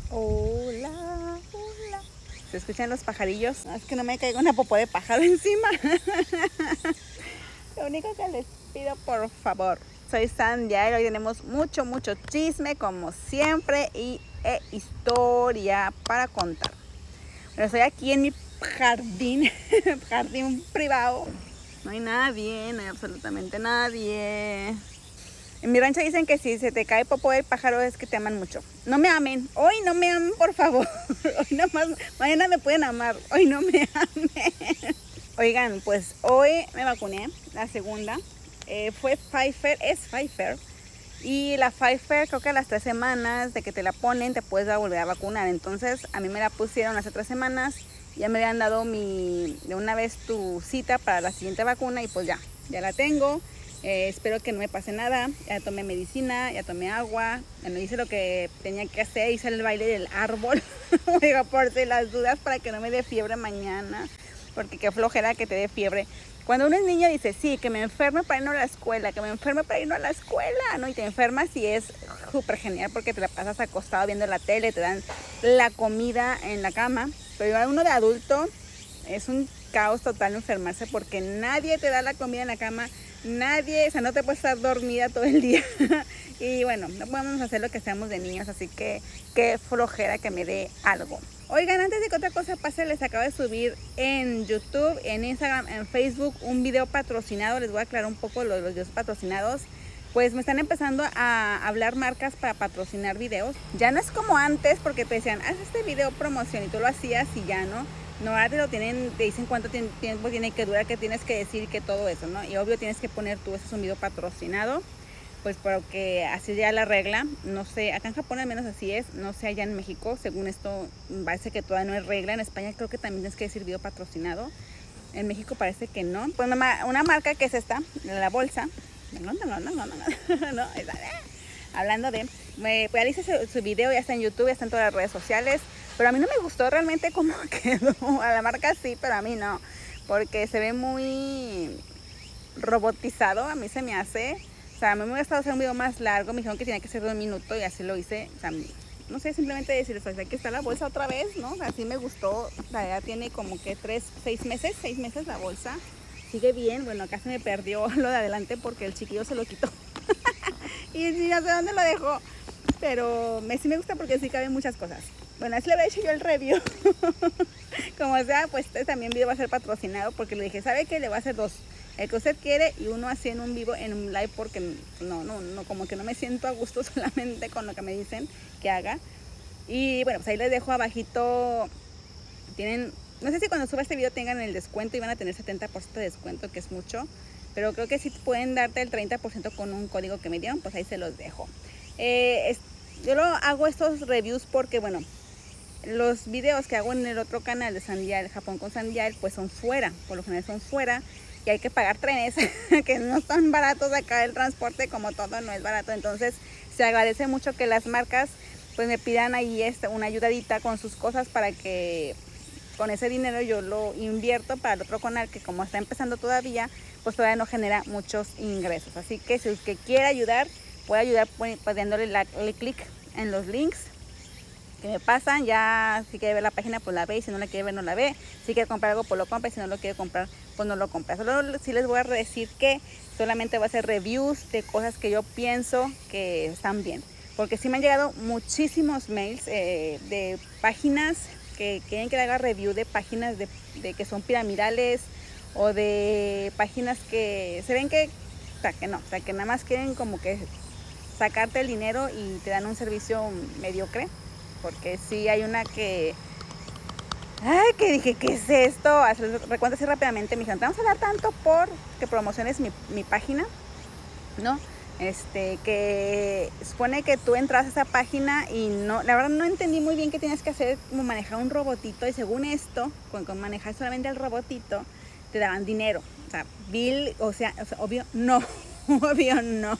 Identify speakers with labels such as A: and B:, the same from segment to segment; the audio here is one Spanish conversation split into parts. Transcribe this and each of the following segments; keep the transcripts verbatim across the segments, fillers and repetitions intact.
A: Hola, hola. ¿Se escuchan los pajarillos? No, es que no me caiga una popó de pájaro encima. Lo único que les pido, por favor. Soy Sandia y hoy tenemos mucho, mucho chisme, como siempre, y e historia para contar. Pero estoy aquí en mi jardín, jardín privado. No hay nadie, no hay absolutamente nadie. En mi rancho dicen que si se te cae popó del pájaro es que te aman mucho. No me amen, hoy no me amen, por favor. Hoy nomás, mañana me pueden amar, hoy no me amen. Oigan, pues hoy me vacuné, la segunda. Eh, fue Pfizer, es Pfizer. Y la Pfizer creo que a las tres semanas de que te la ponen te puedes volver a vacunar. Entonces a mí me la pusieron hace tres semanas. Ya me habían dado mi, de una vez tu cita para la siguiente vacuna y pues ya, ya la tengo. Eh, espero que no me pase nada. Ya tomé medicina, ya tomé agua. Bueno, hice lo que tenía que hacer, hice el baile del árbol. Oiga, por si las dudas, para que no me dé fiebre mañana. Porque qué flojera que te dé fiebre. Cuando uno es niño dice, sí, que me enferme para irnos a la escuela, que me enferme para irnos a la escuela, ¿no? Y te enfermas y es súper genial porque te la pasas acostado viendo la tele, te dan la comida en la cama. Pero uno de adulto es un caos total enfermarse porque nadie te da la comida en la cama, nadie, o sea, no te puedes estar dormida todo el día. Y bueno, no podemos hacer lo que seamos de niños, así que qué flojera que me dé algo. Oigan, antes de que otra cosa pase, les acabo de subir en YouTube, en Instagram, en Facebook un video patrocinado. Les voy a aclarar un poco los, los videos patrocinados. Pues me están empezando a hablar marcas para patrocinar videos. Ya no es como antes, porque te decían, haz este video promoción y tú lo hacías y ya, ¿no? No, ahora te lo tienen, te dicen cuánto tiempo tiene que durar, qué tienes que decir, que todo eso, ¿no? Y obvio tienes que poner tú, ese es un video patrocinado. Pues porque así ya la regla, no sé, acá en Japón al menos así es, no sé allá en México, según esto parece que todavía no es regla, en España creo que también tienes que decir video patrocinado, en México parece que no. Pues una, una marca que es esta, la bolsa, no, no, no, no, no, no, no, hablando de, me, pues ya hice su, su video, ya está en YouTube, ya está en todas las redes sociales, pero a mí no me gustó realmente cómo quedó, a la marca sí, pero a mí no, porque se ve muy robotizado, a mí se me hace. O sea, a mí me hubiera estado hacer un video más largo, me dijeron que tenía que ser de un minuto y así lo hice. O sea, no sé, simplemente decirles, aquí está la bolsa otra vez, ¿no? O sea, así me gustó. O sea, ya tiene como que tres, seis meses, seis meses la bolsa. Sigue bien, bueno, acá se me perdió lo de adelante porque el chiquillo se lo quitó. Y sí, no sé dónde lo dejó. Pero me, sí me gusta porque sí caben muchas cosas. Bueno, así le había hecho yo el review. Como sea, pues este también video va a ser patrocinado porque le dije, ¿sabe qué? Le voy a hacer dos. El que usted quiere y uno así en un vivo, en un live, porque no, no, no, como que no me siento a gusto solamente con lo que me dicen que haga. Y bueno, pues ahí les dejo abajito, tienen, no sé si cuando suba este video tengan el descuento y van a tener setenta por ciento de descuento, que es mucho, pero creo que sí pueden darte el treinta por ciento con un código que me dieron, pues ahí se los dejo. Eh, es, yo lo hago estos reviews porque, bueno, los videos que hago en el otro canal de Sandial, Japón con Sandial, pues son fuera, por lo general son fuera. Y hay que pagar trenes, que no están baratos acá el transporte, como todo no es barato. Entonces se agradece mucho que las marcas pues me pidan ahí este, una ayudadita con sus cosas para que con ese dinero yo lo invierto para el otro canal que como está empezando todavía, pues todavía no genera muchos ingresos. Así que si usted quiere ayudar, puede ayudar pues, dándole clic en los links que me pasan. Ya si quiere ver la página pues la ve, y si no la quiere ver no la ve, si quiere comprar algo pues lo compra, y si no lo quiere comprar pues no lo compra. Solo sí les voy a decir que solamente voy a hacer reviews de cosas que yo pienso que están bien, porque sí me han llegado muchísimos mails eh, de páginas que quieren que haga review de páginas de, de que son piramidales o de páginas que se ven que, o sea, que no, o sea, que nada más quieren como que sacarte el dinero y te dan un servicio mediocre. Porque sí hay una que, ay, que dije, ¿qué es esto? Recuerdo así rápidamente, me dijeron, te vamos a dar tanto por que promociones mi, mi página, ¿no? Este, que supone que tú entras a esa página y no, la verdad no entendí muy bien qué tienes que hacer, como manejar un robotito, y según esto, con, con manejar solamente el robotito, te daban dinero. O sea, bill, o sea, o sea obvio, no. Obvio no,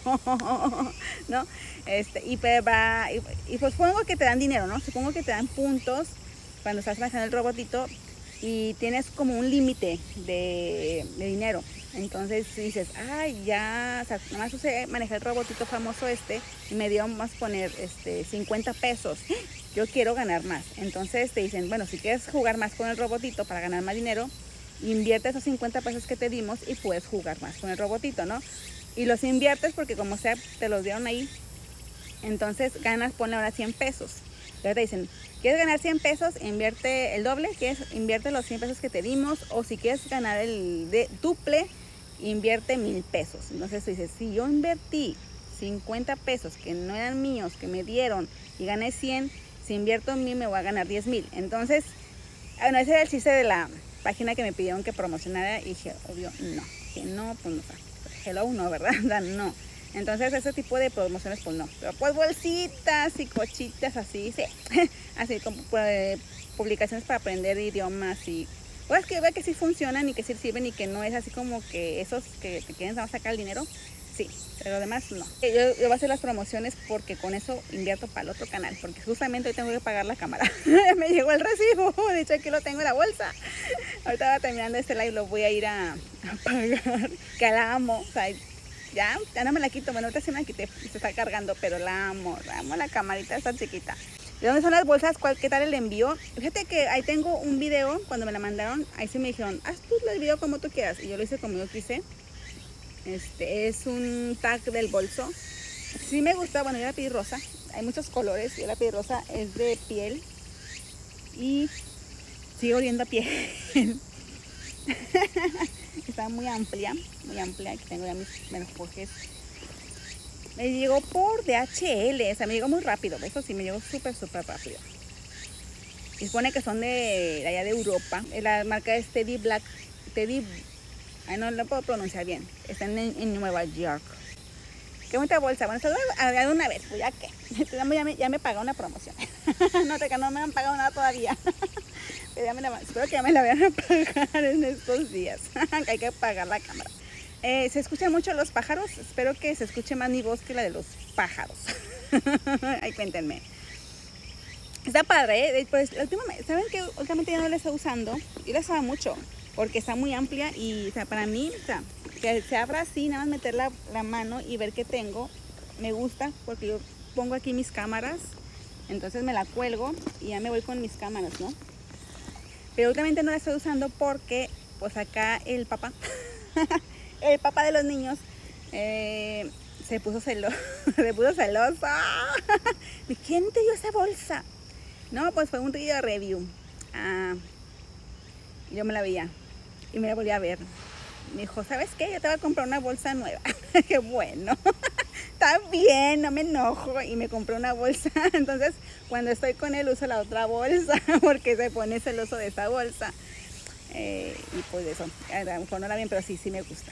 A: ¿no? Este, y, va, y, y pues supongo que te dan dinero, ¿no? Supongo que te dan puntos cuando estás manejando el robotito y tienes como un límite de, de dinero. Entonces dices, ay, ya, o sea, nada más usé manejar el robotito famoso este y me dio más poner este, cincuenta pesos. yo quiero ganar más. Entonces te dicen, bueno, si quieres jugar más con el robotito para ganar más dinero, invierte esos cincuenta pesos que te dimos y puedes jugar más con el robotito, ¿no? Y los inviertes porque como sea, te los dieron ahí. Entonces ganas, ponle ahora cien pesos. Entonces te dicen, ¿quieres ganar cien pesos? Invierte el doble, ¿quieres? Invierte los cien pesos que te dimos. O si quieres ganar el de duple, invierte mil pesos. Entonces tú dices, si yo invertí cincuenta pesos que no eran míos, que me dieron, y gané cien, si invierto en mí me voy a ganar diez mil. Entonces, bueno, ese era el chiste de la página que me pidieron que promocionara y dije, obvio, no, que no, pues no, hello, no, ¿verdad? No. Entonces ese tipo de promociones pues no, pero pues bolsitas y cochitas así, sí, así como pues, publicaciones para aprender idiomas y pues que vea que sí funcionan y que sí sirven y que no es así como que esos que te quieren sacar el dinero, sí, pero además no. Yo, yo voy a hacer las promociones porque con eso invierto para el otro canal, porque justamente hoy tengo que pagar la cámara. Me llegó el recibo, de hecho aquí lo tengo en la bolsa. Ahorita va terminando este live, lo voy a ir a, a pagar, que la amo, o sea, ya, ya no me la quito, bueno, ahorita sí me la quité, se está cargando, pero la amo, la amo la camarita, está chiquita. ¿De dónde son las bolsas? ¿Cuál, ¿Qué tal el envío? Fíjate que ahí tengo un video, cuando me la mandaron, ahí sí me dijeron, haz tú el video como tú quieras, y yo lo hice como yo quise. Este es un tag del bolso. Sí me gusta, bueno, yo la pedí rosa, hay muchos colores, yo la pedí rosa, es de piel y sigue oliendo a piel. Está muy amplia, muy amplia, aquí tengo ya mis mensajes. Me llegó por D H L, o sea, me llegó muy rápido, eso sí, me llegó súper, súper rápido. Y supone que son de, de allá de Europa, la marca es Teddy Black, Teddy, ay, no lo puedo pronunciar bien, están en, en Nueva York. Qué bonita bolsa, bueno, solo de una vez, pues ya que, ya me, ya me pagó una promoción. No, te, no me han pagado nada todavía. Pero ya me la, espero que ya me la vayan a pagar en estos días. Que hay que pagar la cámara. Eh, se escuchan mucho los pájaros. Espero que se escuche más mi voz que la de los pájaros. Ay, cuéntenme. Está padre, ¿eh? Pues, últimamente, ¿saben que últimamente ya no la estoy usando? Yo la usaba mucho porque está muy amplia y, o sea, para mí, o sea, que se abra así, nada más meter la, la mano y ver qué tengo, me gusta porque yo pongo aquí mis cámaras, entonces me la cuelgo y ya me voy con mis cámaras, ¿no? Pero últimamente no la estoy usando porque pues acá el papá, el papá de los niños, eh, se puso celoso, se puso celoso. ¿De quién te dio esa bolsa? No, pues fue un video review. Ah, yo me la veía y me la volví a ver. Me dijo, ¿sabes qué? Yo te voy a comprar una bolsa nueva. Qué bueno. Está bien, no me enojo. Y me compré una bolsa. Entonces, cuando estoy con él, uso la otra bolsa porque se pone celoso de esa bolsa. Eh, y pues eso, a lo mejor no la bien, pero sí, sí me gusta.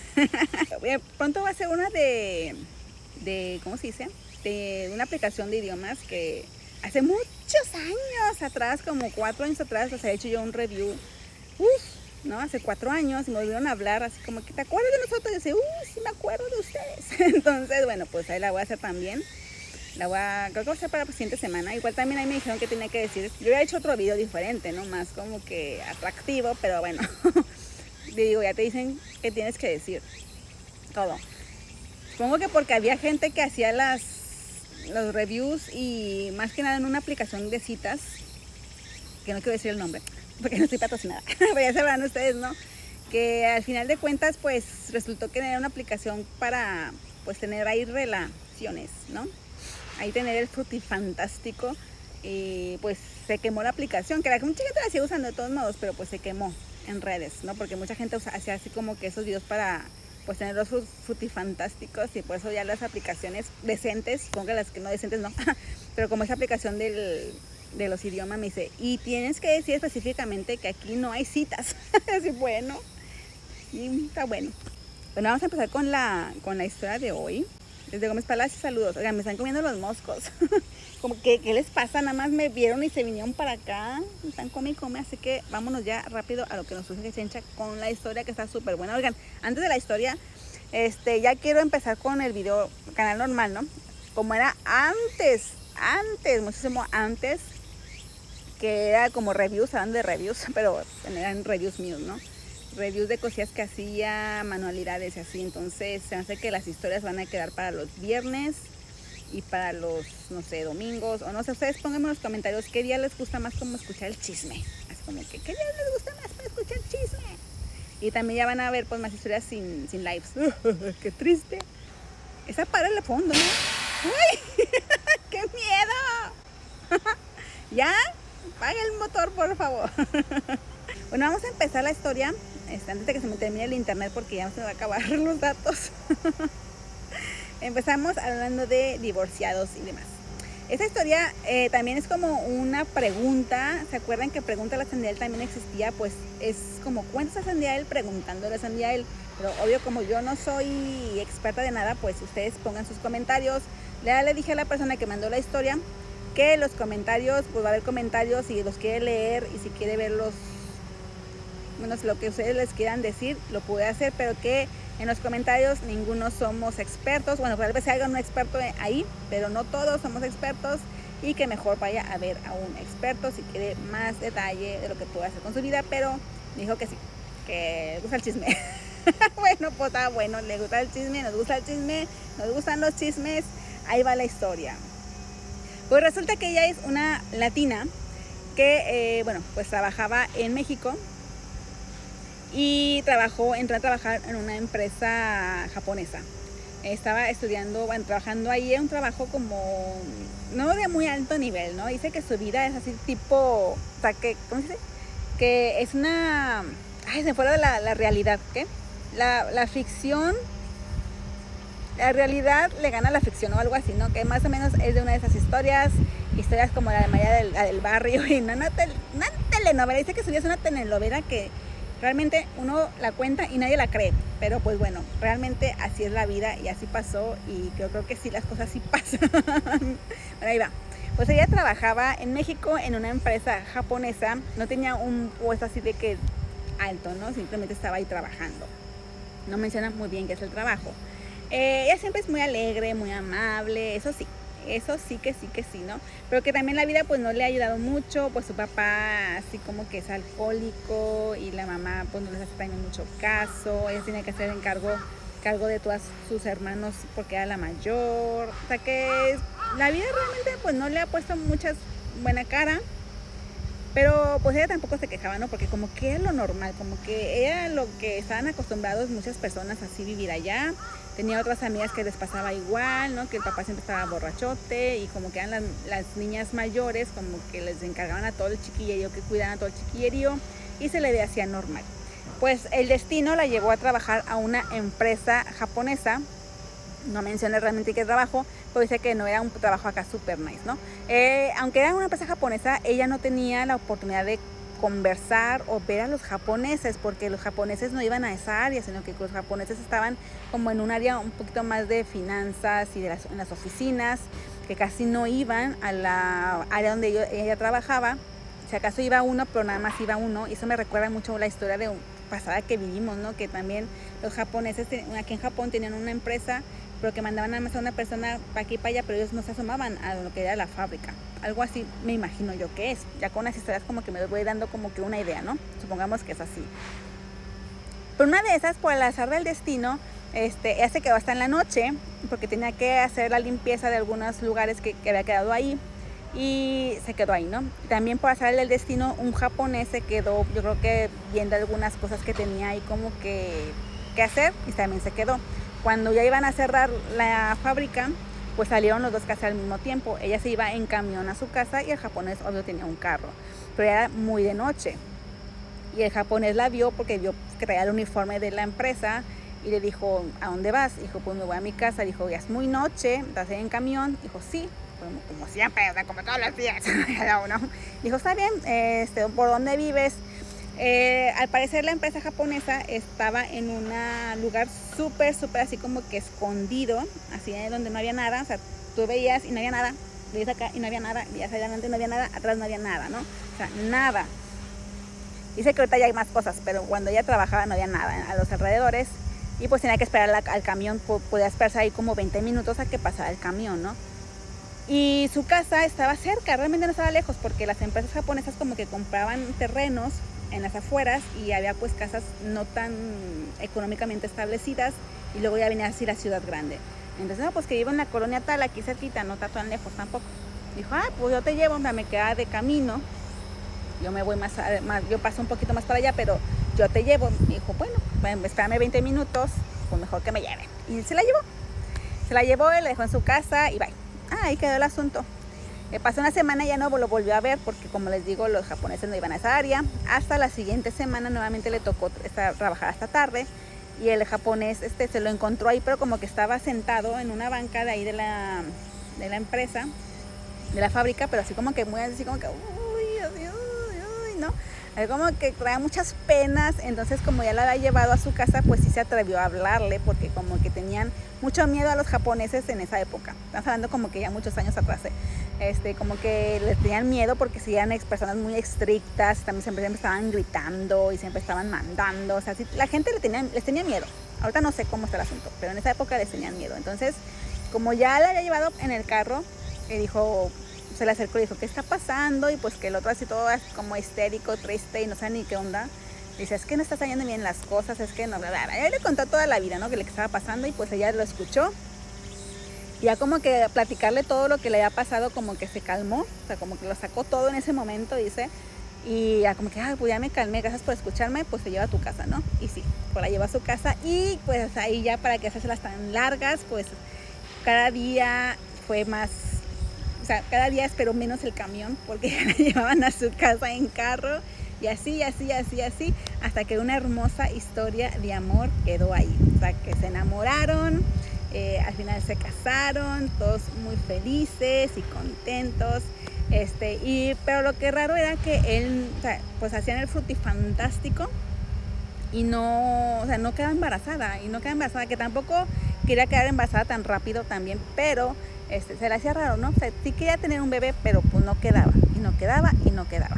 A: Pronto va a ser una de, de, ¿cómo se dice? De una aplicación de idiomas que hace muchos años atrás, como cuatro años atrás, les he hecho yo un review. Uf, ¿no? Hace cuatro años y me volvieron a hablar así como que, ¿te acuerdas de nosotros? Y yo decía, uy, sí me acuerdo de ustedes. Entonces, bueno, pues ahí la voy a hacer también. La voy a, creo que va a ser para la siguiente semana. Igual también ahí me dijeron que tenía que decir, yo había hecho otro video diferente, ¿no? Más como que atractivo, pero bueno. Digo, ya te dicen que tienes que decir todo. Supongo que porque había gente que hacía las, los reviews y más que nada en una aplicación de citas, que no quiero decir el nombre, porque no estoy patrocinada, pero ya sabrán ustedes, ¿no? Que al final de cuentas, pues, resultó que era una aplicación para, pues, tener ahí relaciones, ¿no? Ahí tener el frutifantástico y, pues, se quemó la aplicación, que la, mucha gente la sigue usando de todos modos, pero, pues, se quemó en redes, ¿no? Porque mucha gente usa, hacía así como que esos videos para, pues, tener los frutifantásticos y por eso ya las aplicaciones decentes, supongo que las que no decentes no, pero como esa aplicación del... de los idiomas me dice, y tienes que decir específicamente que aquí no hay citas. Así, bueno, y está bueno. Bueno, vamos a empezar con la, con la historia de hoy. Desde Gómez Palacio, saludos. Oigan, me están comiendo los moscos. Como que, ¿qué les pasa? Nada más me vieron y se vinieron para acá. Me están come y come, así que vámonos ya rápido a lo que nos surge Chencha con la historia que está súper buena. Oigan, antes de la historia, este, ya quiero empezar con el video, canal normal, ¿no? Como era antes, antes, muchísimo antes, que era como reviews, hablando de reviews, pero eran reviews míos, ¿no? Reviews de cosillas que hacía, manualidades y así. Entonces se hace que las historias van a quedar para los viernes y para los, no sé, domingos, o no sé, ustedes pónganme en los comentarios qué día les gusta más como escuchar el chisme. Así como que, ¿qué día les gusta más para escuchar chisme? Y también ya van a ver pues más historias sin, sin lives. ¡Qué triste! Esa para el fondo, ¿no? ¡Uy! ¡Qué miedo! ¿Ya? Apaga el motor, por favor. Bueno, vamos a empezar la historia este, antes de que se me termine el internet porque ya se me va a acabar los datos. Empezamos hablando de divorciados y demás. Esta historia eh, también es como una pregunta. ¿Se acuerdan que Pregunta a la Sandiael también existía? Pues es como cuentas a Sandiael preguntándole a Sandiael. Pero obvio, como yo no soy experta de nada, pues ustedes pongan sus comentarios. Ya le dije a la persona que mandó la historia que los comentarios, pues va a haber comentarios y los quiere leer y si quiere verlos, bueno, lo que ustedes les quieran decir, lo puede hacer, pero que en los comentarios ninguno somos expertos. Bueno, tal vez haya un experto ahí, pero no todos somos expertos y que mejor vaya a ver a un experto si quiere más detalle de lo que puede hacer con su vida, pero dijo que sí, que le gusta el chisme. Bueno, pues está bueno, le gusta el chisme, nos gusta el chisme, nos gustan los chismes, ahí va la historia. Pues resulta que ella es una latina que, eh, bueno, pues trabajaba en México y trabajó, entró a trabajar en una empresa japonesa. Estaba estudiando, bueno, trabajando ahí, era un trabajo como, no de muy alto nivel, ¿no? Dice que su vida es así tipo, o sea, que, ¿cómo se dice? Que es una, ay, se fuera de la, la realidad, ¿qué? La, la ficción, la realidad le gana a la ficción o algo así, ¿no? Que más o menos es de una de esas historias, historias como la de María del, la del Barrio y no, una, tel, una telenovela. Dice que su vida es una telenovela que realmente uno la cuenta y nadie la cree, pero pues bueno, realmente así es la vida y así pasó y yo creo que sí, las cosas sí pasan. Bueno, ahí va. Pues ella trabajaba en México en una empresa japonesa, no tenía un puesto así de que alto, ¿no? Simplemente estaba ahí trabajando. No menciona muy bien qué es el trabajo. Eh, ella siempre es muy alegre, muy amable, eso sí. Eso sí que sí que sí, ¿no? Pero que también la vida pues no le ha ayudado mucho, pues su papá así como que es alcohólico y la mamá pues no les hace también mucho caso, ella tiene que hacer encargo cargo de todos sus hermanos porque era la mayor, o sea que la vida realmente pues no le ha puesto mucha buena cara, pero pues ella tampoco se quejaba, ¿no? Porque como que es lo normal, como que era lo que estaban acostumbrados muchas personas así vivir allá. Tenía otras amigas que les pasaba igual, ¿no? Que el papá siempre estaba borrachote y como que eran las, las niñas mayores, como que les encargaban a todo el chiquillerío, que cuidaban a todo el chiquillerío y se le hacía normal. Pues el destino la llevó a trabajar a una empresa japonesa. No mencioné realmente qué trabajo, pero dice que no era un trabajo acá super nice, ¿no? Eh, aunque era una empresa japonesa, ella no tenía la oportunidad de conversar o ver a los japoneses, porque los japoneses no iban a esa área, sino que los japoneses estaban como en un área un poquito más de finanzas y de las, en las oficinas, que casi no iban a la área donde yo, ella trabajaba. Si acaso iba uno, pero nada más iba uno, y eso me recuerda mucho la historia de un pasada que vivimos, ¿no? Que también los japoneses aquí en Japón tenían una empresa, pero que mandaban nada más a una persona para aquí y para allá, pero ellos no se asomaban a lo que era la fábrica. Algo así me imagino yo que es. Ya con las historias como que me voy dando como que una idea, ¿no? Supongamos que es así. Pero una de esas, por el azar del destino, este, ella se quedó hasta en la noche, porque tenía que hacer la limpieza de algunos lugares que, que había quedado ahí, y se quedó ahí, ¿no? También por azar del destino, un japonés se quedó, yo creo que viendo algunas cosas que tenía ahí como que, que hacer, y también se quedó. Cuando ya iban a cerrar la fábrica, pues salieron los dos casi al mismo tiempo. Ella se iba en camión a su casa y el japonés obvio tenía un carro, pero era muy de noche. Y el japonés la vio porque vio que traía el uniforme de la empresa y le dijo, ¿a dónde vas? Dijo, pues me voy a mi casa. Dijo, ya es muy noche, ¿estás en camión? Dijo, sí, como, como siempre, o sea, como todos los días. Dijo, está bien, este, ¿por dónde vives? Eh, al parecer la empresa japonesa estaba en un lugar súper, súper así como que escondido, así donde no había nada, o sea, tú veías y no había nada, veías acá y no había nada, veías adelante y no había nada, atrás no había nada, ¿no? O sea, nada. Dice que ahorita ya hay más cosas, pero cuando ella trabajaba no había nada a los alrededores y pues tenía que esperar la, al camión, podía esperarse ahí como veinte minutos a que pasara el camión, ¿no? Y su casa estaba cerca, realmente no estaba lejos, porque las empresas japonesas como que compraban terrenos en las afueras y había pues casas no tan económicamente establecidas y luego ya venía así la ciudad grande. Entonces, no, pues que vivo en la colonia tal, aquí cerquita, no está tan lejos tampoco. Dijo, ah, pues yo te llevo, me queda de camino. Yo me voy más, más, yo paso un poquito más para allá, pero yo te llevo. Me dijo, bueno, bueno, espérame veinte minutos, pues mejor que me lleven. Y se la llevó. Se la llevó, la dejó en su casa y bye. Ah, ahí quedó el asunto. Eh, pasó una semana y ya no lo volvió a ver porque, como les digo, los japoneses no iban a esa área. Hasta la siguiente semana nuevamente le tocó estar, trabajar hasta tarde. Y el japonés este, se lo encontró ahí, pero como que estaba sentado en una banca de ahí de la, de la empresa, de la fábrica, pero así como que muy así como que, uy, uy, uy, ¿no? Como que traía muchas penas. Entonces, como ya la había llevado a su casa, pues sí se atrevió a hablarle, porque como que tenían mucho miedo a los japoneses en esa época. Estamos hablando como que ya muchos años atrás, ¿eh? Este, como que les tenían miedo porque si eran personas muy estrictas, también siempre, siempre estaban gritando y siempre estaban mandando. O sea, sí, la gente les tenía, les tenía miedo. Ahorita no sé cómo está el asunto, pero en esa época les tenían miedo. Entonces, como ya la había llevado en el carro, le dijo... se le acercó y dijo, ¿qué está pasando? Y pues que el otro así todo como histérico, triste y no sabe ni qué onda. Dice, es que no está saliendo bien las cosas, es que no, bla, bla, bla. Ella le contó toda la vida, ¿no? Que le estaba pasando y pues ella lo escuchó. Y ya como que platicarle todo lo que le había pasado, como que se calmó. O sea, como que lo sacó todo en ese momento, dice. Y ya como que, ay, pues ya me calmé, gracias por escucharme, pues se lleva a tu casa, ¿no? Y sí, pues la lleva a su casa y pues ahí ya para que hacerlas tan largas, pues cada día fue más... O sea, cada día esperó menos el camión porque ya la llevaban a su casa en carro y así, así, así, así, hasta que una hermosa historia de amor quedó ahí. O sea, que se enamoraron, eh, al final se casaron, todos muy felices y contentos. Este, y, pero lo que raro era que él, o sea, pues hacían el frutifantástico y no, o sea, no quedaba embarazada, y no quedaba embarazada, que tampoco quería quedar embarazada tan rápido también, pero... Este, se le hacía raro, ¿no? O sea, sí quería tener un bebé, pero pues no quedaba, y no quedaba, y no quedaba.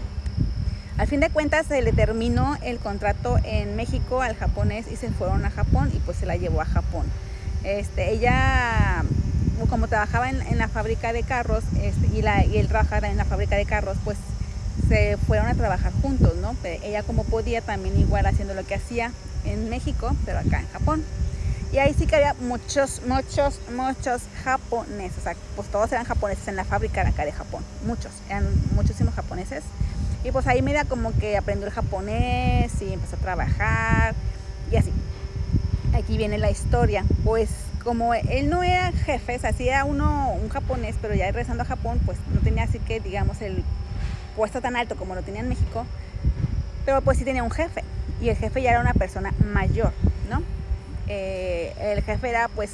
A: Al fin de cuentas, se le terminó el contrato en México al japonés y se fueron a Japón y pues se la llevó a Japón. Este, ella, como trabajaba en, en la fábrica de carros este, y, la, y él trabajaba en la fábrica de carros, pues se fueron a trabajar juntos, ¿no? Pero ella como podía también igual haciendo lo que hacía en México, pero acá en Japón. Y ahí sí que había muchos, muchos, muchos japoneses. O sea, pues todos eran japoneses en la fábrica de acá de Japón. Muchos, eran muchísimos japoneses. Y pues ahí media como que aprendió el japonés y empezó a trabajar y así. Aquí viene la historia. Pues como él no era jefe, o sea, sí era uno, un japonés, pero ya regresando a Japón, pues no tenía así que, digamos, el puesto tan alto como lo tenía en México. Pero pues sí tenía un jefe. Y el jefe ya era una persona mayor, ¿no? Eh, el jefe era pues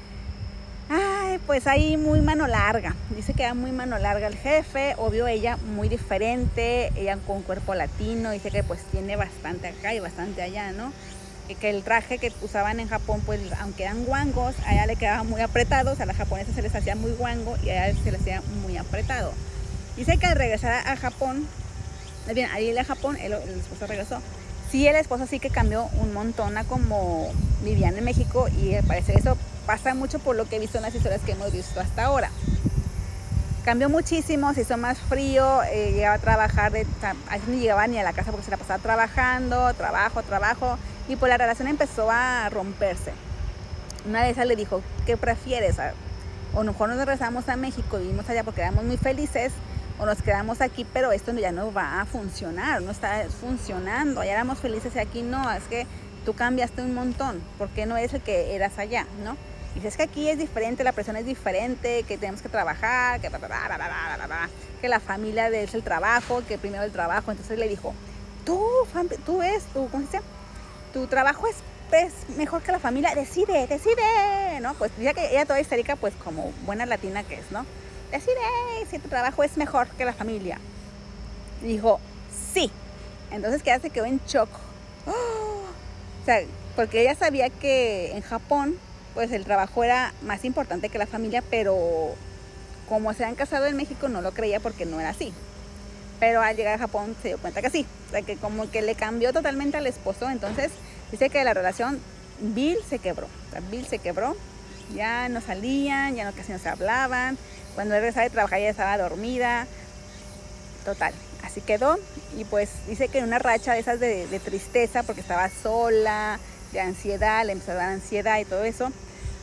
A: ay, pues ahí muy mano larga, dice que era muy mano larga el jefe, obvio ella muy diferente, ella con cuerpo latino, dice que pues tiene bastante acá y bastante allá, ¿no? Y que el traje que usaban en Japón, pues aunque eran guangos, a ella le quedaba muy apretado, o sea, a las japonesas se les hacía muy guango y a ella se les hacía muy apretado. Dice que al regresar a Japón, bien, al ir a Japón, el, el esposo regresó. Sí, el esposo sí que cambió un montón a como vivían en México y al parecer eso pasa mucho por lo que he visto en las historias que hemos visto hasta ahora. Cambió muchísimo, se hizo más frío, eh, llegaba a trabajar, de, a veces no llegaba ni a la casa porque se la pasaba trabajando, trabajo, trabajo, y pues la relación empezó a romperse. Una de esas le dijo, ¿qué prefieres? O mejor nos regresamos a México, vivimos allá porque éramos muy felices, o nos quedamos aquí, pero esto ya no va a funcionar, no está funcionando, allá éramos felices y aquí no, es que tú cambiaste un montón, ¿por qué no eres el que eras allá, no? Y dices que aquí es diferente, la presión es diferente, que tenemos que trabajar, que, que la familia es el trabajo, que primero el trabajo. Entonces le dijo, tú, tú es, tú, ¿cómo se dice? Tu trabajo es, es mejor que la familia, decide, decide, ¿no? Pues ya que ella toda histérica, pues como buena latina que es, ¿no? Decide si tu trabajo es mejor que la familia. Y dijo, sí. Entonces que ella se quedó en shock. ¡Oh! O sea, porque ella sabía que en Japón, pues el trabajo era más importante que la familia, pero como se han casado en México no lo creía porque no era así. Pero al llegar a Japón se dio cuenta que sí. O sea, que como que le cambió totalmente al esposo. Entonces dice que la relación, Bill se quebró. O sea, Bill se quebró. Ya no salían, ya no casi no se hablaban. Cuando él regresaba de trabajar ya estaba dormida. Total, así quedó. Y pues dice que en una racha de esas de, de tristeza, porque estaba sola, de ansiedad, le empezó a dar ansiedad y todo eso,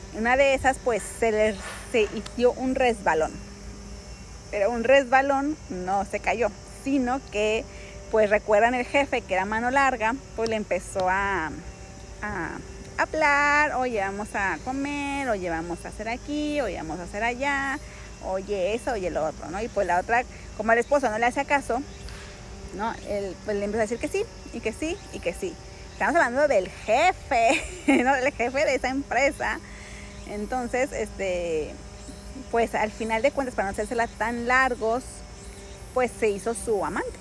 A: Una de esas pues se le se hizo un resbalón, pero un resbalón no se cayó, sino que pues recuerdan el jefe que era mano larga, pues le empezó a, a hablar, oye vamos a comer, oye vamos a hacer aquí, oye vamos a hacer allá, oye eso, oye lo otro, ¿no? Y pues la otra, como el esposo no le hacía caso, ¿no? Él pues le empezó a decir que sí, y que sí, y que sí. Estamos hablando del jefe, ¿no? Del jefe de esa empresa. Entonces, este, pues al final de cuentas, para no hacérsela tan largos, pues se hizo su amante.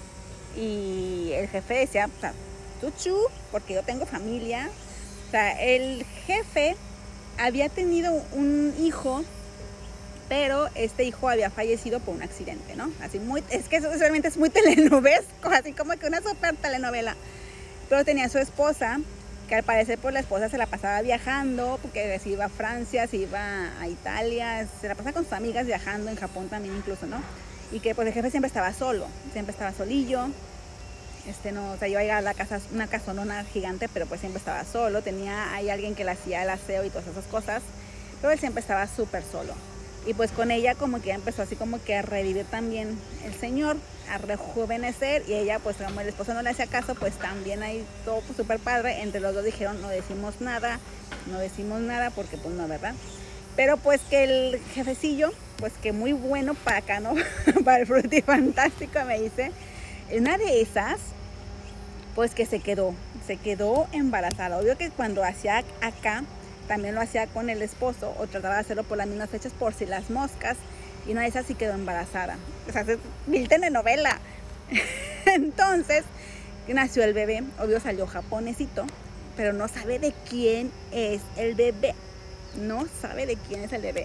A: Y el jefe decía, o sea, chuchu, porque yo tengo familia. O sea, el jefe había tenido un hijo, pero este hijo había fallecido por un accidente, ¿no? Así muy, es que eso realmente es muy telenovesco, así como que una super telenovela. Pero tenía a su esposa, que al parecer pues la esposa se la pasaba viajando, porque se iba a Francia, se iba a Italia, se la pasaba con sus amigas viajando, en Japón también incluso, ¿no? Y que pues el jefe siempre estaba solo, siempre estaba solillo, este no, o sea, iba a llegar a la casa, una casonona gigante, pero pues siempre estaba solo, tenía ahí alguien que le hacía el aseo y todas esas cosas, pero él siempre estaba súper solo. Y pues con ella como que ya empezó así como que a revivir también el señor, a rejuvenecer, y ella pues como el esposo no le hacía caso, pues también ahí todo pues, súper padre. Entre los dos dijeron no decimos nada, no decimos nada porque pues no, ¿verdad? Pero pues que el jefecillo, pues que muy bueno para acá, ¿no? Para el frutifantástico me dice, una de esas pues que se quedó, se quedó embarazada. Obvio que cuando hacía acá también lo hacía con el esposo o trataba de hacerlo por las mismas fechas por si las moscas, y una de esas sí quedó embarazada. O sea, es mil telenovela. Entonces nació el bebé, obvio salió japonesito, pero no sabe de quién es el bebé, no sabe de quién es el bebé.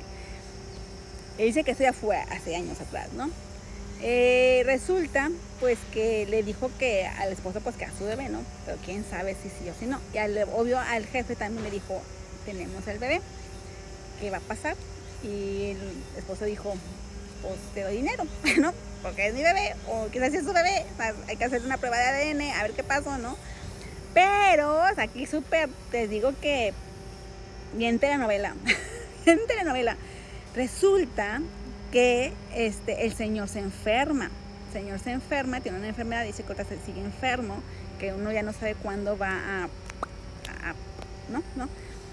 A: Él dice que eso ya fue hace años atrás, ¿no? Eh, resulta pues que le dijo que al esposo pues que a su bebé, ¿no? Pero quién sabe si sí o si no. Y al, obvio al jefe también le dijo, tenemos el bebé, ¿qué va a pasar? Y el esposo dijo, pues te doy dinero, ¿no? Porque es mi bebé, o quizás si es su bebé, o sea, hay que hacer una prueba de A D N, a ver qué pasó, ¿no? Pero o sea, aquí súper, te digo que bien telenovela, bien telenovela. Resulta que este, el señor se enferma, el señor se enferma, tiene una enfermedad, dice que se sigue enfermo, que uno ya no sabe cuándo va a, a ¿no? ¿no?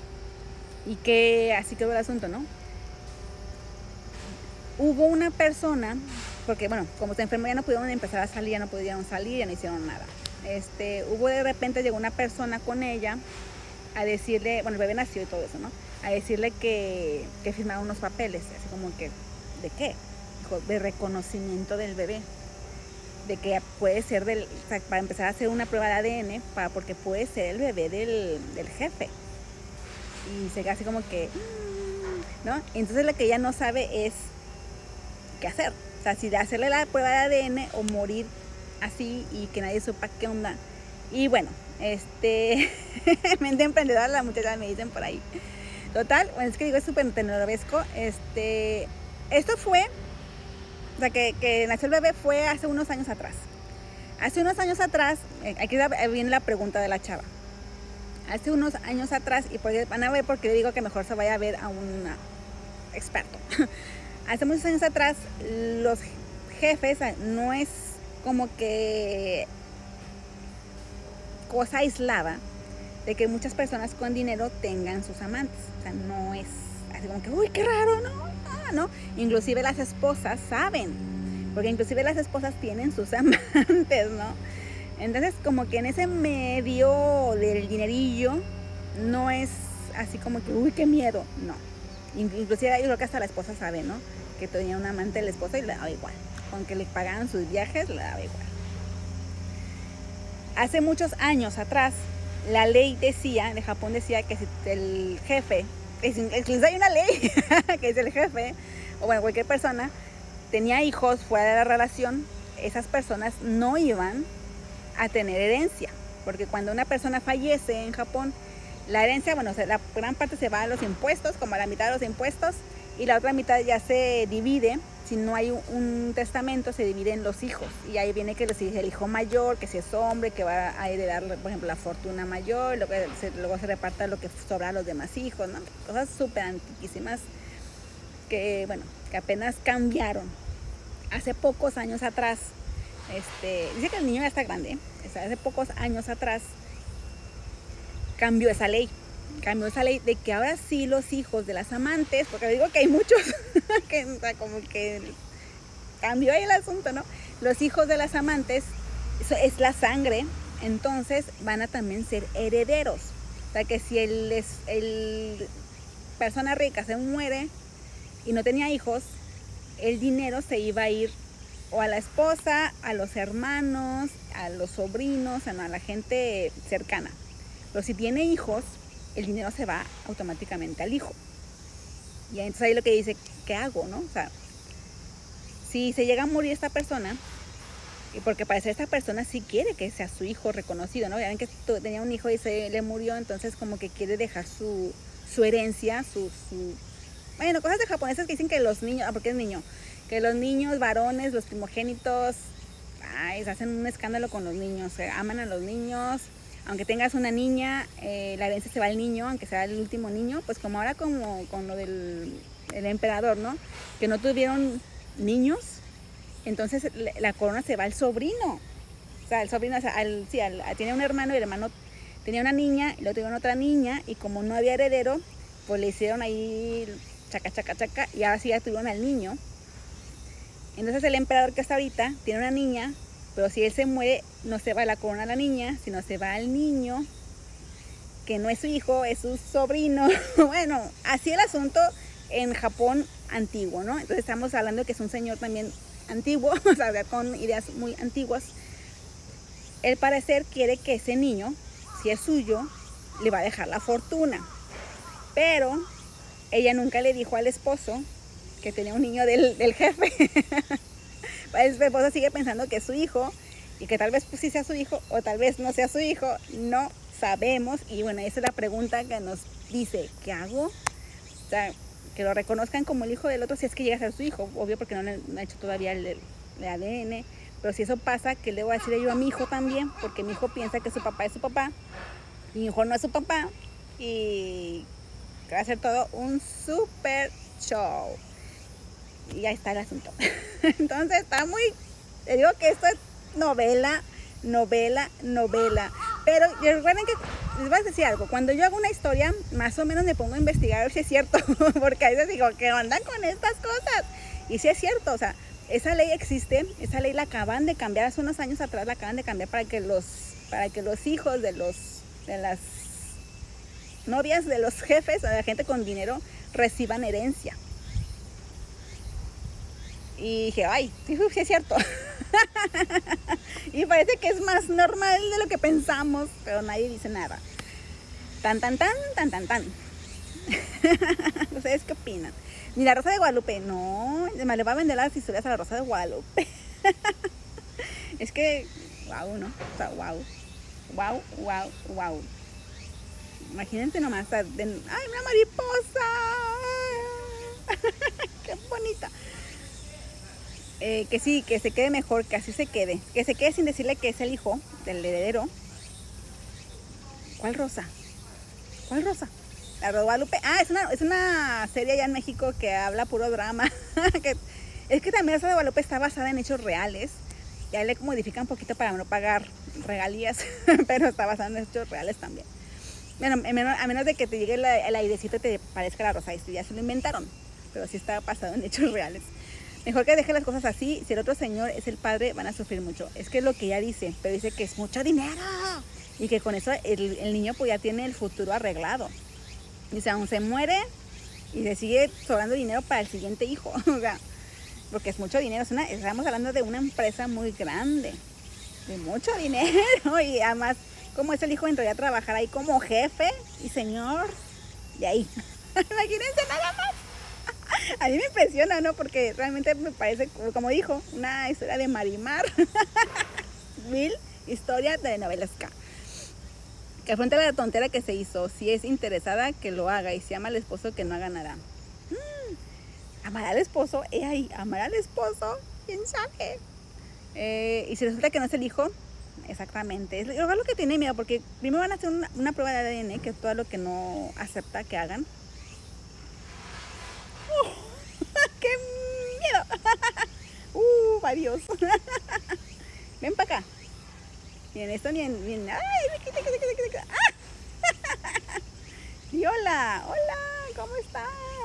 A: Y que así quedó el asunto, ¿no? Hubo una persona, porque bueno, como se enfermó ya no pudieron empezar a salir, ya no pudieron salir, ya no hicieron nada. Este, hubo de repente, llegó una persona con ella a decirle, bueno, el bebé nació y todo eso, ¿no? A decirle que, que firmara unos papeles, así como que, ¿de qué? Dijo, de reconocimiento del bebé, de que puede ser del, o sea, para empezar a hacer una prueba de A D N, para, porque puede ser el bebé del, del jefe. Y se queda así como que, ¿no? Entonces lo que ella no sabe es qué hacer. O sea, si de hacerle la prueba de A D N o morir así y que nadie sepa qué onda. Y bueno, este, mente emprendedora la muchacha me dicen por ahí. Total, bueno, es que digo, es súper telenovesco. Este, esto fue, o sea, que, que nació el bebé fue hace unos años atrás. Hace unos años atrás, aquí viene la pregunta de la chava. Hace unos años atrás, y porque van a ver porque le digo que mejor se vaya a ver a un experto. Hace muchos años atrás, los jefes, no es como que cosa aislada de que muchas personas con dinero tengan sus amantes. O sea, no es así como que, uy, qué raro, no, no, no. Inclusive las esposas saben, porque inclusive las esposas tienen sus amantes, ¿no? Entonces, como que en ese medio del dinerillo, no es así como que, uy, qué miedo, no. Inclusive yo creo que hasta la esposa sabe, ¿no? Que tenía un amante el esposo y le daba igual. Con que le pagaran sus viajes, le daba igual. Hace muchos años atrás, la ley decía, de Japón decía que si el jefe, incluso hay una ley, que es el jefe, o bueno, cualquier persona, tenía hijos fuera de la relación, esas personas no iban a tener herencia, porque cuando una persona fallece en Japón, la herencia, bueno, la gran parte se va a los impuestos, como a la mitad de los impuestos, y la otra mitad ya se divide si no hay un, un testamento, se dividen los hijos. Y ahí viene que los, el hijo mayor, que si es hombre, que va a heredar, por ejemplo, la fortuna mayor, luego se, luego se reparta lo que sobra a los demás hijos, ¿no? Cosas súper antiquísimas que, bueno, que apenas cambiaron. Hace pocos años atrás, este, dice que el niño ya está grande, ¿eh? O sea, hace pocos años atrás cambió esa ley. Cambió esa ley de que ahora sí los hijos de las amantes, porque digo que hay muchos, que o sea, como que cambió ahí el asunto, ¿no? Los hijos de las amantes, eso es la sangre, entonces van a también ser herederos. O sea, que si el, el persona rica se muere y no tenía hijos, el dinero se iba a ir o a la esposa, a los hermanos, a los sobrinos, a la gente cercana. Pero si tiene hijos, el dinero se va automáticamente al hijo. Y entonces ahí lo que dice, ¿qué hago, no? O sea, si se llega a morir esta persona, y porque parece que esta persona sí quiere que sea su hijo reconocido, ¿no? Ya ven que tenía un hijo y se le murió, entonces como que quiere dejar su, su herencia, su, su... Bueno, cosas de japoneses que dicen que los niños, ah, porque es niño, que los niños varones, los primogénitos, ay, se hacen un escándalo con los niños, se aman a los niños. Aunque tengas una niña, eh, la herencia se va al niño, aunque sea el último niño, pues como ahora como con lo del el emperador, ¿no? Que no tuvieron niños, entonces la corona se va al sobrino. O sea, el sobrino, o sea, al, sí, al, tiene un hermano y el hermano tenía una niña y luego tuvieron otra niña y como no había heredero, pues le hicieron ahí chaca, chaca, chaca y ahora sí ya tuvieron al niño. Entonces el emperador que está ahorita tiene una niña, pero si él se muere, no se va la corona a la niña, sino se va al niño, que no es su hijo, es su sobrino. Bueno, así el asunto en Japón antiguo, ¿no? Entonces estamos hablando que es un señor también antiguo, o sea, con ideas muy antiguas. El parecer quiere que ese niño, si es suyo, le va a dejar la fortuna. Pero ella nunca le dijo al esposo que tenía un niño del, del jefe. El esposo sigue pensando que es su hijo y que tal vez pues, sí sea su hijo o tal vez no sea su hijo, no sabemos. Y bueno, esa es la pregunta que nos dice, ¿qué hago? O sea, que lo reconozcan como el hijo del otro si es que llega a ser su hijo, obvio porque no, no ha hecho todavía el, el A D N, pero si eso pasa, ¿qué le voy a decir yo a mi hijo también? Porque mi hijo piensa que su papá es su papá, mi hijo no es su papá y va a ser todo un super show. Y ahí está el asunto. Entonces está muy, te digo que esto es novela, novela, novela. Pero recuerden que les voy a decir algo, cuando yo hago una historia, más o menos me pongo a investigar a ver si es cierto, porque a veces digo, ¿qué onda con estas cosas? Y si es cierto, o sea, esa ley existe, esa ley la acaban de cambiar, hace unos años atrás la acaban de cambiar para que los, para que los hijos de los, de las novias de los jefes, de la gente con dinero, reciban herencia. Y dije, ay, sí, sí es cierto. Y parece que es más normal de lo que pensamos, pero nadie dice nada. Tan, tan, tan, tan, tan, tan. ¿Ustedes qué opinan? Ni la Rosa de Guadalupe, no, además le va a vender las historias a la Rosa de Guadalupe. Es que, wow, ¿no? O sea, wow. Wow, wow, wow. Imagínense nomás, de, ay, una mariposa. Qué bonita. Eh, que sí, que se quede mejor, que así se quede. Que se quede sin decirle que es el hijo del heredero. ¿Cuál Rosa? ¿Cuál Rosa? La Rosa de Guadalupe. Ah, es una, es una serie allá en México que habla puro drama. que, es que también la Rosa de Guadalupe está basada en hechos reales. Ya le modifican un poquito para no pagar regalías, pero está basada en hechos reales también. Bueno, a menos, a menos de que te llegue el, el airecito y te parezca la Rosa, esto ya se lo inventaron. Pero sí está basado en hechos reales. Mejor que deje las cosas así. Si el otro señor es el padre, van a sufrir mucho. Es que es lo que ella dice, pero dice que es mucho dinero. Y que con eso el, el niño pues ya tiene el futuro arreglado. Dice, aún se muere y le sigue sobrando dinero para el siguiente hijo. O sea, porque es mucho dinero. Es una, estamos hablando de una empresa muy grande. De mucho dinero. Y además, como es el hijo, entraría a trabajar ahí como jefe y señor. De ahí. Imagínense nada más. A mí me impresiona, ¿no? Porque realmente me parece, como dijo, una historia de Marimar. Mil historia de novelesca. Que afronte la tontera que se hizo. Si es interesada, que lo haga. Y si ama al esposo, que no haga nada. Mm. ¿amará al esposo? ¿Eh ahí? ¿Amará al esposo? ¿Quién sabe? Eh, y si resulta que no es el hijo, exactamente. Es lo, lo que tiene miedo, porque primero van a hacer una, una prueba de A D N, que es todo lo que no acepta que hagan. ¡Uh! ¡Qué miedo! ¡Uh, adiós! Ven para acá. Bien, esto ni en... Bien. ¡Ay! ¡Ah! Y hola, hola, ¿cómo están?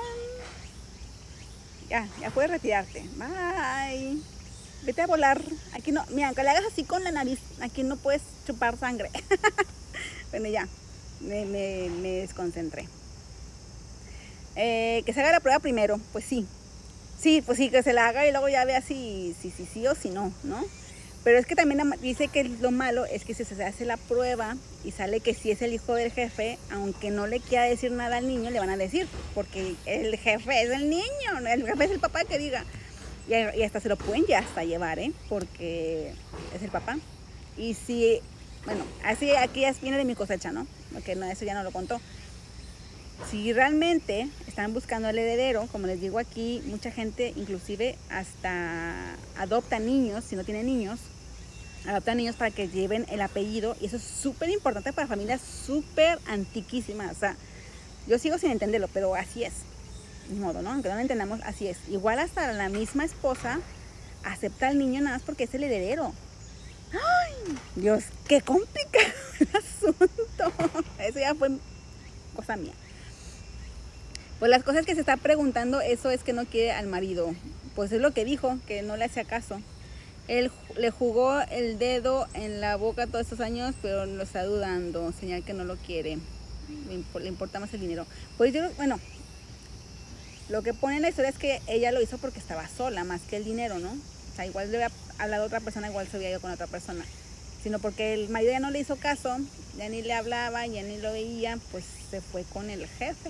A: Ya, ya puedes retirarte. Bye. Vete a volar. Aquí no, mira, aunque le hagas así con la nariz, aquí no puedes chupar sangre. Bueno, ya, me, me, me desconcentré. Eh, que se haga la prueba primero, pues sí. Sí, pues sí, que se la haga y luego ya vea si sí si, si, si, o si no, ¿no? Pero es que también dice que lo malo es que si se hace la prueba y sale que sí es el hijo del jefe, aunque no le quiera decir nada al niño, le van a decir, porque el jefe es el niño, el jefe es el papá, que diga. Y, y hasta se lo pueden ya hasta llevar, ¿eh? Porque es el papá. Y si, bueno, así aquí ya viene de mi cosecha, ¿no? Porque no, eso ya no lo contó. Si realmente están buscando el heredero, como les digo aquí, mucha gente inclusive hasta adopta niños, si no tiene niños, adoptan niños para que lleven el apellido, y eso es súper importante para familias súper antiquísimas. O sea, yo sigo sin entenderlo, pero así es. Ni modo, ¿no? Aunque no lo entendamos, así es. Igual hasta la misma esposa acepta al niño nada más porque es el heredero. ¡Ay! Dios, qué complicado el asunto. Eso ya fue cosa mía. Pues las cosas que se está preguntando, eso es que no quiere al marido. Pues es lo que dijo, que no le hacía caso. Él le jugó el dedo en la boca todos estos años, pero lo está dudando, señal que no lo quiere. Le, le importa más el dinero. Pues yo, bueno, lo que pone en la historia es que ella lo hizo porque estaba sola, más que el dinero, ¿no? O sea, igual le hubiera hablado a otra persona, igual se hubiera ido con otra persona. Sino porque el marido ya no le hizo caso, ya ni le hablaba, ya ni lo veía, pues se fue con el jefe.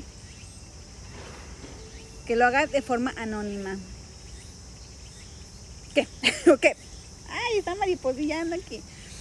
A: Que lo haga de forma anónima. ¿Qué? ¿O qué? Ay, está mariposillando aquí.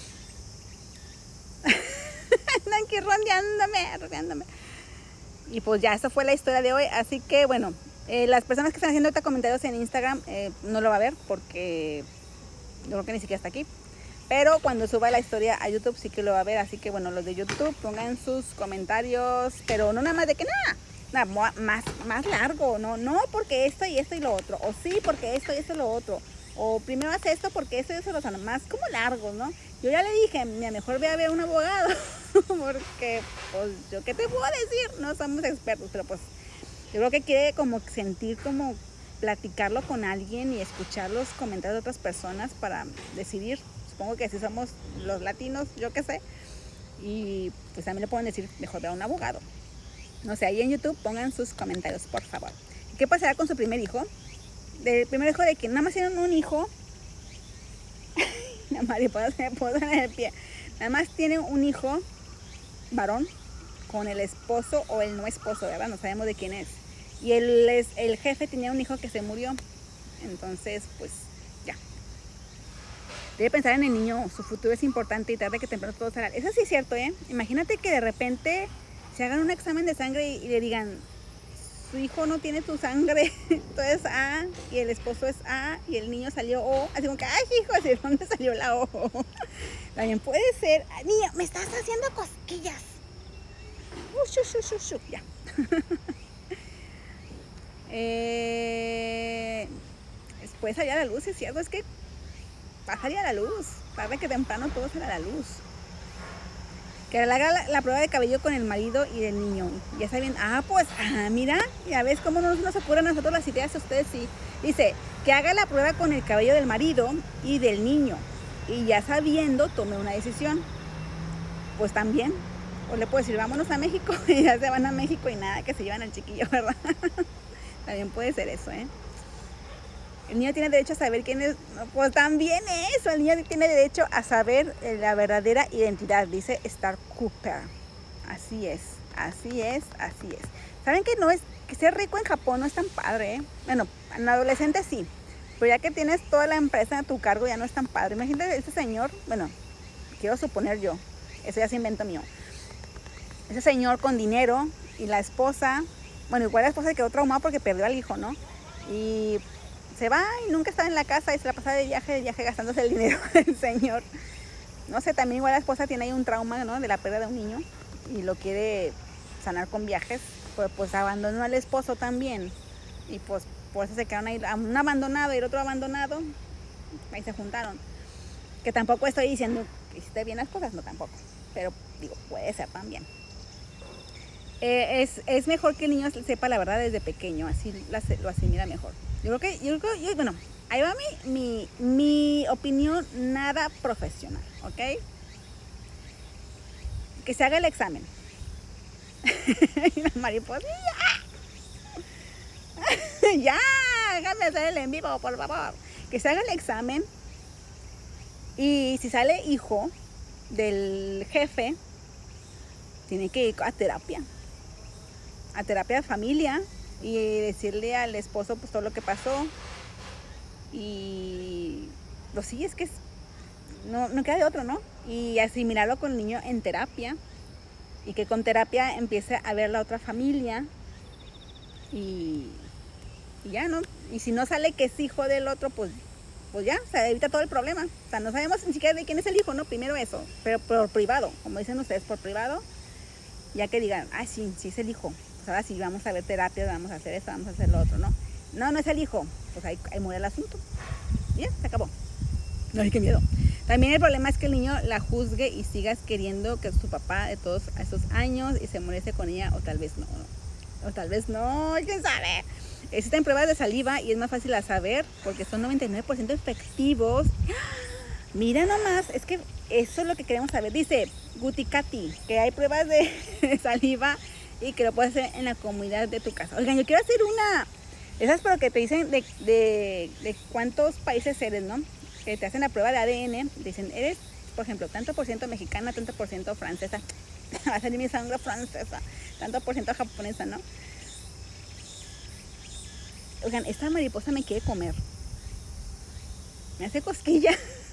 A: Andan aquí rondeándome, rondeándome. Y pues ya, esa fue la historia de hoy. Así que bueno, eh, las personas que están haciendo ahorita comentarios en Instagram eh, no lo va a ver porque yo creo que ni siquiera está aquí. Pero cuando suba la historia a YouTube sí que lo va a ver. Así que bueno, los de YouTube pongan sus comentarios, pero no nada más de que nada. Nada, más, más largo, no, no porque esto y esto y lo otro, o sí porque esto y esto y lo otro, o primero hace esto porque esto y eso, lo son más como largos, ¿no? Yo ya le dije, mira, mejor ve a ver a un abogado, porque pues yo qué te puedo decir, no somos expertos, pero pues yo creo que quiere como sentir como platicarlo con alguien y escuchar los comentarios de otras personas para decidir. Supongo que si somos los latinos, yo qué sé, y pues también le pueden decir, mejor ve a un abogado. No sé, ahí en YouTube pongan sus comentarios, por favor. ¿Qué pasará con su primer hijo? Del primer hijo de quien nada más tienen un hijo. La mariposa se me puso en el pie. Nada más tiene un hijo varón con el esposo o el no esposo, ¿verdad? No sabemos de quién es. Y él es, el jefe tenía un hijo que se murió. Entonces, pues, ya. Debe pensar en el niño. Su futuro es importante y tarde que temprano todo será. Eso sí es cierto, ¿eh? Imagínate que de repente se hagan un examen de sangre y, y le digan, su hijo no tiene tu sangre, entonces A, y el esposo es A, y el niño salió O, así como que, ay, hijo, ¿de dónde salió la O? También puede ser, niño, me estás haciendo cosquillas. Uh, shu, shu, shu, shu. Ya. eh, puede salir a la luz, es cierto, es que va a salir a la luz, tarde que temprano todo sale a la luz. Que le haga la, la prueba de cabello con el marido y del niño. Ya saben, ah, pues, ah, mira, ya ves cómo no nos ocurren a nosotros las ideas, a ustedes sí. Dice, que haga la prueba con el cabello del marido y del niño. Y ya sabiendo, tome una decisión. Pues también. O le puedo decir, vámonos a México. Y ya se van a México y nada, que se llevan al chiquillo, ¿verdad? También puede ser eso, ¿eh? El niño tiene derecho a saber quién es, pues también eso, el niño tiene derecho a saber la verdadera identidad, dice Star Cooper. Así es, así es, así es. ¿Saben que no es, que ser rico en Japón no es tan padre, eh? Bueno, en adolescente sí, pero ya que tienes toda la empresa a tu cargo ya no es tan padre. Imagínate ese señor, bueno, quiero suponer yo, eso ya es invento mío. Ese señor con dinero y la esposa, bueno, igual la esposa se quedó traumada porque perdió al hijo, ¿no? Y se va y nunca estaba en la casa y se la pasaba de viaje, de viaje gastándose el dinero del señor. No sé, también igual la esposa tiene ahí un trauma, ¿no? De la pérdida de un niño y lo quiere sanar con viajes, pues, pues abandonó al esposo también. Y pues por eso se quedaron ahí, un abandonado y el otro abandonado, ahí se juntaron. Que tampoco estoy diciendo que hiciste bien las cosas, no tampoco, pero digo, puede ser también. Eh, es, es mejor que el niño sepa la verdad desde pequeño, así lo asimila mejor. Yo creo que, yo creo, yo, bueno, ahí va mi, mi, mi opinión nada profesional, ¿ok? Que se haga el examen. Y la mariposa, ya, ya, déjame hacer el en vivo, por favor. Que se haga el examen y si sale hijo del jefe, tiene que ir a terapia. A terapia de familia y decirle al esposo pues todo lo que pasó. Y pues sí, es que es, no, no queda de otro, ¿no? Y asimilarlo con el niño en terapia. Y que con terapia empiece a ver la otra familia. Y, y ya, ¿no? Y si no sale que es hijo del otro, pues, pues ya, se evita todo el problema. O sea, no sabemos ni siquiera de quién es el hijo, ¿no? Primero eso, pero por privado, como dicen ustedes, por privado. Ya que digan, ah, sí, sí es el hijo. Pues ahora sí vamos a ver terapia, vamos a hacer esto, vamos a hacer lo otro, ¿no? No, no es el hijo. Pues ahí, ahí muere el asunto. Y ya, se acabó. Ay, qué miedo. También el problema es que el niño la juzgue y sigas queriendo que es su papá de todos esos años y se moleste con ella, o tal vez no, no. O tal vez no, quién sabe. Existen pruebas de saliva y es más fácil a saber porque son noventa y nueve por ciento efectivos. Mira nomás, es que eso es lo que queremos saber. Dice Guticati que hay pruebas de saliva y que lo puedes hacer en la comunidad de tu casa. Oigan, yo quiero hacer una, esas pero que te dicen de, de, de cuántos países eres, ¿no? Que te hacen la prueba de A D N, dicen, eres, por ejemplo, tanto por ciento mexicana, tanto por ciento francesa. Va a salir mi sangre francesa, tanto por ciento japonesa, ¿no? Oigan, esta mariposa me quiere comer. Me hace cosquilla.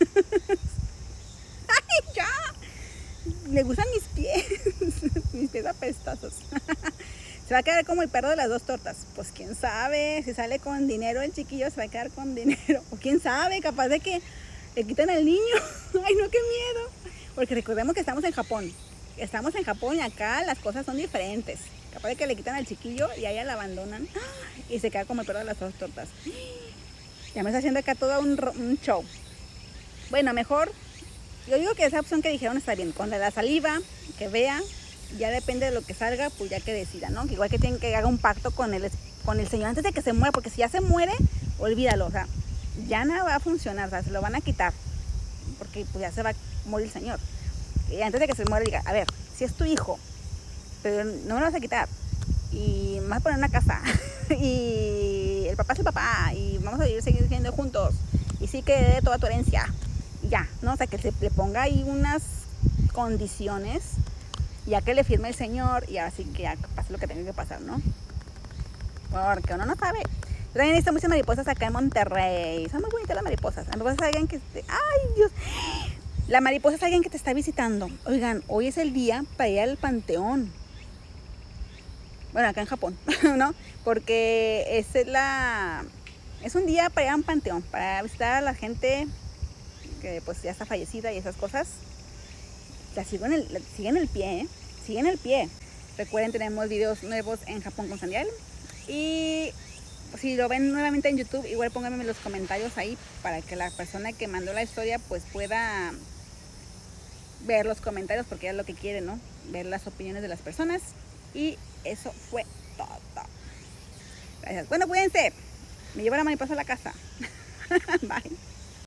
A: ¡Ay, ya! Le gustan mis pies. Mis pies apestosos. Se va a quedar como el perro de las dos tortas. Pues quién sabe. Si sale con dinero el chiquillo, se va a quedar con dinero. O quién sabe, capaz de que le quitan al niño. Ay, no, qué miedo. Porque recordemos que estamos en Japón. Estamos en Japón y acá las cosas son diferentes. Capaz de que le quitan al chiquillo y a ella la abandonan. Y se queda como el perro de las dos tortas. Ya me está haciendo acá todo un, un show. Bueno, mejor, yo digo que esa opción que dijeron está bien. Con la saliva, que vea, ya depende de lo que salga, pues ya que decida, ¿no? Igual que tienen que haga un pacto con el, con el señor antes de que se muera, porque si ya se muere, olvídalo, o sea, ya nada va a funcionar, o sea, se lo van a quitar, porque pues ya se va a morir el señor. Y antes de que se muera, diga, a ver, si es tu hijo, pero no me lo vas a quitar, y me vas a poner una casa, y el papá es el papá, y vamos a vivir, seguir siendo juntos, y sí que dé toda tu herencia, y ya, ¿no? O sea, que se le ponga ahí unas condiciones, ya que le firme el señor, y así que ya pase lo que tenga que pasar, ¿no? Porque uno no sabe. Yo también he visto muchas mariposas acá en Monterrey, son muy bonitas las mariposas. La mariposa es alguien que, ay Dios, la mariposa es alguien que te está visitando. Oigan, hoy es el día para ir al panteón. Bueno, acá en Japón, ¿no? Porque es la, es un día para ir a un panteón, para visitar a la gente que pues ya está fallecida y esas cosas. La sigo en el, la, siguen el pie, ¿eh? Siguen el pie. Recuerden, tenemos videos nuevos en Japón con Sandial. Y si lo ven nuevamente en YouTube, igual pónganme en los comentarios ahí para que la persona que mandó la historia pues pueda ver los comentarios, porque es lo que quiere, ¿no? Ver las opiniones de las personas. Y eso fue todo. Gracias. Bueno, cuídense. Me llevo la mariposa a la casa. Bye.